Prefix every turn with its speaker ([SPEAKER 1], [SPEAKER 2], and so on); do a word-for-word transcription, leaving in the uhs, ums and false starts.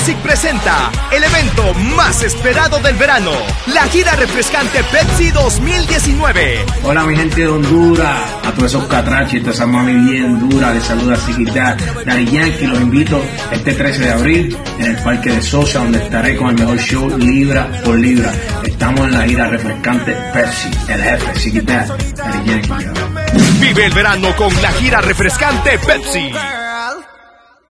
[SPEAKER 1] Music presenta el evento más esperado del verano, la gira refrescante Pepsi dos mil diecinueve.
[SPEAKER 2] Hola mi gente de Honduras, a todos esos catrachos y toda esa mami bien dura, les saluda Siquita Daddy Yankee. Los invito este trece de abril en el Parque de Sosa, donde estaré con el mejor show libra por libra. Estamos en la gira refrescante Pepsi, el jefe Siquita Daddy Yankee.
[SPEAKER 1] Vive el verano con la gira refrescante Pepsi.